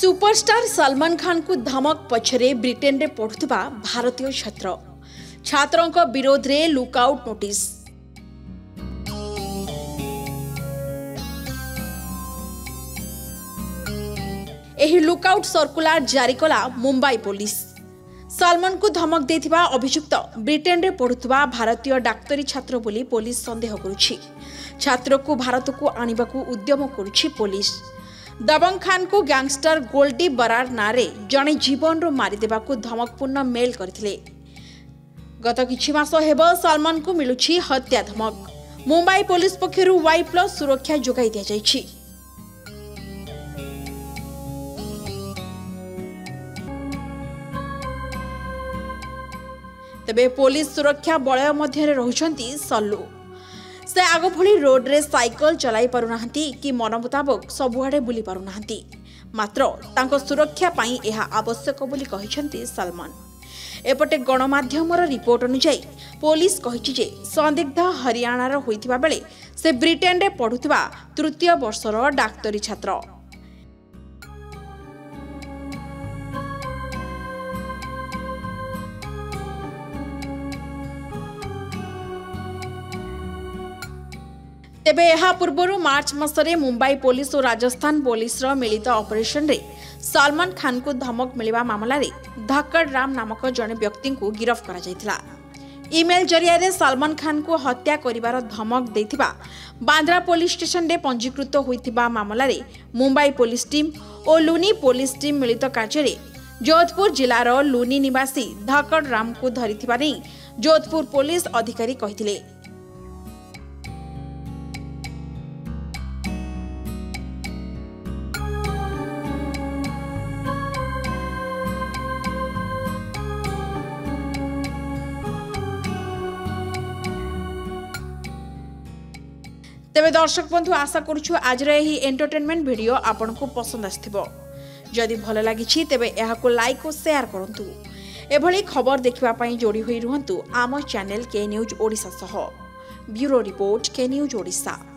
Superstar Salman Khan को धमक पछरे Britain रे पढ़ुवा भारतीय छात्र छात्रों को विरोध रे लुकआउट नोटिस। एही लुकआउट सर्कुलर जारी कला मुंबई पुलिस। सलमान को धमक देथिबा अभियुक्त ब्रिटेन रे पढ़ुवा भारतीय डाक्तरी छात्र बोली पुलिस संदेह करुछि। छात्र को भारत को आनिबाकू उद्यम करुछि पुलिस। दबंग खान को गैंगस्टर गोल्डी बरार नारे जणे जीवन रो मारी देबाकू धमकपूर्ण मेल करथिले। गत किछि मास हेबो सलमान को मिलुछि हत्या धमक। मुंबई पुलिस पक्षरु Y+ सुरक्षा जोगाई दिया जाइछि। तबे पुलिस सुरक्षा बलय मध्य रहुछंती सल्लू। से आग भली रोड रे साइकल चलाई पारुनाहांती कि मन मुताबक सबुआडे बुली पारुनाहांती। मात्र तांको सुरक्षा पाई एहा आवश्यक बोली कहिसंती सलमान। एपटे गणमाध्यमर रिपोर्ट अनुसार पुलिस कहिछि जे संदिग्ध हरियाणार होइथिबा बेले से ब्रिटेन रे पढुथिबा तृतीय वर्षर डाक्तरी छात्र। तेबे यह पूर्व मार्च मासरे मुंबई पुलिस और राजस्थान पुलिस मिलित ऑपरेशन रे सलमान खान को धमक मिलवा मामला रे धक्कड़ राम नामक जने व्यक्ति को गिरफ्त करा जायतिला। ईमेल जरिया रे सलमान खान को हत्या करिवार धमक देथिबा बांद्रा पुलिस स्टेशन रे पंजीकृत होइतिबा मामला रे मुंबई पुलिस टीम और लुनी पुलिस टीम मिलित कार्य रे जोधपुर जिलार लुनी निवासी धक्कड़ राम को धरिथिबा रे जोधपुर पुलिस अधिकारी कहिथिले। तेबे दर्शक बंधु आशा करूछु आज यही एंटरटेनमेंट वीडियो आपन को पसंद आस्थिबो। जदि भल लागिछि तेबे एहा को लाइक और शेयर करंतु। एभली खबर देखिबा पई जोड़ी होई रुहंतु आम चैनल के न्यूज ओडिसा सह। Bureau report K news Odisha.